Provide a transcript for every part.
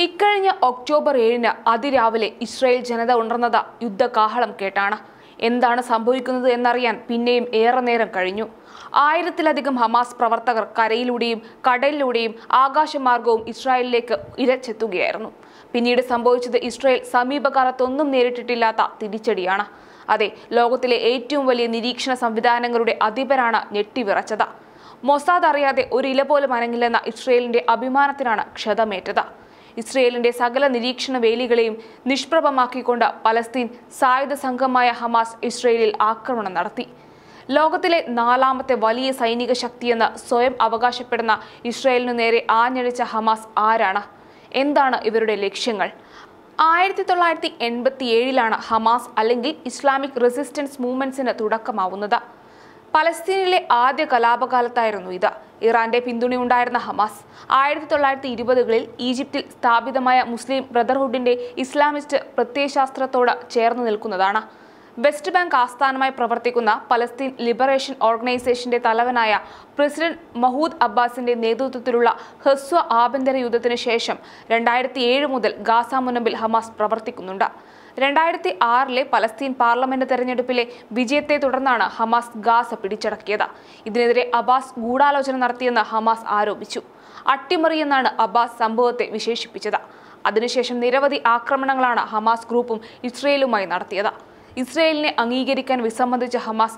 ഇക്കഴിഞ്ഞ ഒക്ടോബർ 7-ന് അതിരാവിലെ ഇസ്രായേൽ ജനത ഉണർന്നത് യുദ്ധകാഹളം കേട്ടാണ്. എന്താണ് സംഭവിക്കുന്നത് എന്നറിയാൻ പിന്നെയും ഏറെ നേരം കഴിഞ്ഞു. 1000-ലധികം ഹമാസ് പ്രവർത്തകർ കരയിലൂടെയും കടലിലൂടെയും ആകാശമാർഗവും ഇസ്രായേലിലേക്ക് ഇരച്ചെത്തുകയായിരുന്നു. പിന്നീട് സംഭവിച്ചത് ഇസ്രായേൽ സമീപകാലത്തൊന്നും നേരിട്ടിട്ടില്ലാത്ത തിരിച്ചടിയാണ്. അതെ, ലോകത്തിലെ ഏറ്റവും വലിയ നിരീക്ഷണ സംവിധാനങ്ങളുടെ അധിപരാണ് ഞെട്ടിവിറച്ചത്. മൊസാദ് അറിയാതെ ഒരു ഇല പോലും അനങ്ങില്ലെന്ന ഇസ്രായേലിന്റെ അഭിമാനത്തിനാണ് ക്ഷതമേറ്റത്. ഇസ്രായേലിന്റെ സകല നിരീക്ഷണ വേലികളെയും നിഷ്പ്രഭമാക്കിക്കൊണ്ട് പലസ്തീൻ സായുധ സംഘമായ ഹമാസ് ഇസ്രായേലിൽ ആക്രമണം നടത്തി. ലോകത്തിലെ 4ാമത്തെ വലിയ സൈനിക ശക്തിയെന്ന് സ്വയം അവകാശപ്പെടുന്ന ഇസ്രായേലിനു നേരെ ആഞ്ഞടിച്ച ഹമാസ് ആരാണ്? എന്താണ് ഇവരുടെ ലക്ഷ്യങ്ങൾ? 1987-ലാണ് ഹമാസ് അല്ലെങ്കിൽ ഇസ്ലാമിക് റെസിസ്റ്റൻസ് മൂവ്മെന്റ്സിന് തുടക്കമാവുന്നത്. പലസ്തീനിലെ ആദ്യ കലാപകാലത്തായിരുന്നു ഇത്. ഇറാന്റെ പിന്തുണയുണ്ടായിരുന്ന ഹമാസ് 1920കളിൽ ഈജിപ്തിൽ സ്ഥാപിതമായ മുസ്ലിം ബ്രദർഹുഡിന്റെ ഇസ്ലാമിസ്റ്റ് പ്രത്യയശാസ്ത്രത്തോട് ചേർന്ന് നിൽക്കുന്നതാണ്. വെസ്റ്റ് ബാങ്ക് ആസ്ഥാനമായി പ്രവർത്തിക്കുന്ന പലസ്തീൻ ലിബറേഷൻ ഓർഗനൈസേഷന്റെ തലവനായ പ്രസിഡന്റ് മഹൂദ് അബ്ബാസിന്റെ നേതൃത്വത്തിലുള്ള ഹ്രസ്വ ആഭ്യന്തര യുദ്ധത്തിന് ശേഷം 2007 മുതൽ ഗാസ മുനമ്പിൽ ഹമാസ് പ്രവർത്തിക്കുന്നുണ്ട്. 2006-ലെ പലസ്തീൻ പാർലമെന്റ് തെരഞ്ഞെടുപ്പിലെ വിജയത്തെ തുടർന്നാണ് ഹമാസ് ഗാസ പിടിച്ചടക്കിയത്. ഇതിനെതിരെ അബ്ബാസ് ഗൂഢാലോചന നടത്തിയെന്ന് ഹമാസ് ആരോപിച്ചു. അട്ടിമറിയെന്നാണ് അബ്ബാസ് സംഭവത്തെ വിശേഷിപ്പിച്ചത്. അതിനുശേഷം നിരവധി ആക്രമണങ്ങളാണ് ഹമാസ് ഗ്രൂപ്പും ഇസ്രായേലുമായി നടത്തിയത്. ഇസ്രായേലിനെ അംഗീകരിക്കാൻ വിസമ്മതിച്ച ഹമാസ്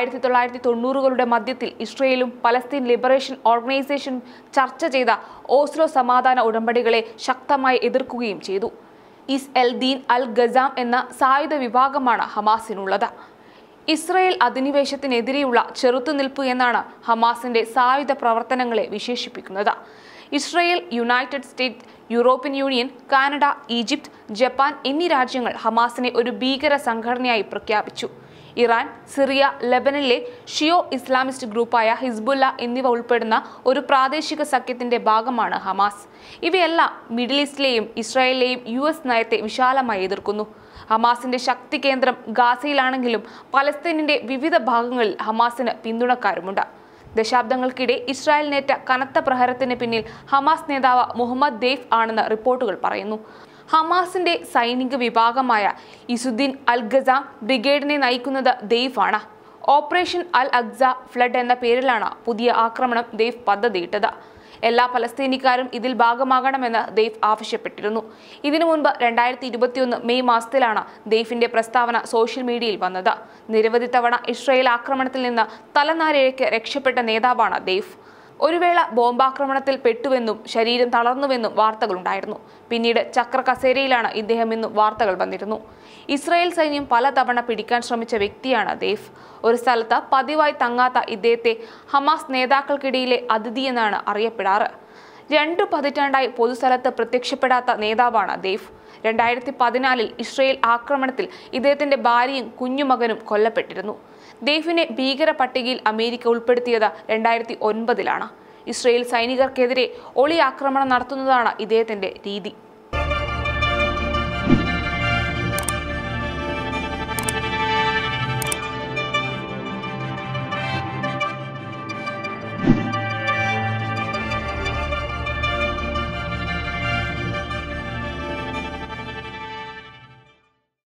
1990കളുടെ മധ്യത്തിൽ ഇസ്രായേലും പലസ്തീൻ ലിബറേഷൻ ഓർഗനൈസേഷനും ചർച്ച ചെയ്ത ഓസ്ലോ സമാധാന ഉടമ്പടികളെ ശക്തമായി എതിർക്കുകയും ചെയ്തു. Izz el Din al Qassam എന്ന സായുധ വിഭാഗമാണ് ഹമാസിനുള്ളത്. ഇസ്രായേൽ അധിനിവേശത്തിനെതിരെയുള്ള ചെറുത്തുനിൽപ്പ് എന്നാണ് ഹമാസിന്റെ സായുധ പ്രവർത്തനങ്ങളെ വിശേഷിപ്പിക്കുന്നത്. Israel, United States, European Union, Canada, Egypt, Japan എന്നീ രാജ്യങ്ങൾ ഹമാസിനെ ഒരു ഭീകര സംഘടനയായി പ്രഖ്യാപിച്ചു. ഇറാൻ, സിറിയ, ലെബനനിലെ ഷിയോ ഇസ്ലാമിസ്റ്റ് ഗ്രൂപ്പായ ഹിസ്ബുല്ല എന്നിവ ഉൾപ്പെടുന്ന ഒരു പ്രാദേശിക സഖ്യത്തിന്റെ ഭാഗമാണ് ഹമാസ്. ഇവയെല്ലാം മിഡിൽ ഈസ്റ്റിലെയും ഇസ്രായേലിലെയും US നയത്തെ വിശാലമായി എതിർക്കുന്നു. ഹമാസിന്റെ ശക്തി കേന്ദ്രം ഗാസയിലാണെങ്കിലും പലസ്തീനിന്റെ വിവിധ ഭാഗങ്ങളിൽ ഹമാസിന് പിന്തുണക്കാരുമുണ്ട്. ദശാബ്ദങ്ങൾക്കിടെ ഇസ്രായേലിനേറ്റ കനത്ത പ്രഹരത്തിന് പിന്നിൽ ഹമാസ് നേതാവ് മുഹമ്മദ് ദേഫ് ആണെന്ന് റിപ്പോർട്ടുകൾ പറയുന്നു. ഹമാസിന്റെ സൈനിക വിഭാഗമായ ഇസുദ്ദീൻ അൽ ഗസാം ബ്രിഗേഡിനെ നയിക്കുന്നത് ദേഫ് ആണ്. ഓപ്പറേഷൻ അൽ അഖ്സ ഫ്ലഡ് എന്ന പേരിലാണ് പുതിയ ആക്രമണം ദേഫ് പദ്ധതിയിട്ടത്. എല്ലാ പലസ്തീനിക്കാരും ഇതിൽ ഭാഗമാകണമെന്ന് ദേഫ് ആവശ്യപ്പെട്ടിരുന്നു. ഇതിനു മുൻപ് 2021 മെയ് മാസത്തിലാണ് ദേഫിന്റെ പ്രസ്താവന സോഷ്യൽ മീഡിയയിൽ വന്നത്. നിരവധി തവണ ഇസ്രായേൽ ആക്രമണത്തിൽ നിന്ന് തലനാരിഴയ്ക്ക് രക്ഷപ്പെട്ട നേതാവാണ് ദേഫ്. ഒരു വേള ബോംബാക്രമണത്തിൽ പെട്ടുവെന്നും ശരീരം തളർന്നുവെന്നും വാർത്തകളുണ്ടായിരുന്നു. പിന്നീട് ചക്ര കസേരയിലാണ് ഇദ്ദേഹമെന്നും വാർത്തകൾ വന്നിരുന്നു. ഇസ്രായേൽ സൈന്യം പലതവണ പിടിക്കാൻ ശ്രമിച്ച വ്യക്തിയാണ് ദേഫ്. ഒരു സ്ഥലത്ത് പതിവായി തങ്ങാത്ത ഇദ്ദേഹത്തെ ഹമാസ് നേതാക്കൾക്കിടയിലെ അതിഥി എന്നാണ് അറിയപ്പെടാറ്. 2 പതിറ്റാണ്ടായി പൊതുസ്ഥലത്ത് പ്രത്യക്ഷപ്പെടാത്ത നേതാവാണ് ദേഫ്. 2014-ൽ ഇസ്രായേൽ ആക്രമണത്തിൽ ഇദ്ദേഹത്തിന്റെ ഭാര്യയും കുഞ്ഞുമകനും കൊല്ലപ്പെട്ടിരുന്നു. ദേഫിനെ ഭീകര പട്ടികയിൽ അമേരിക്ക ഉൾപ്പെടുത്തിയത് 2009-ലാണ്. ഇസ്രായേൽ സൈനികർക്കെതിരെ ഒളി ആക്രമണം നടത്തുന്നതാണ് ഇദ്ദേഹത്തിന്റെ രീതി.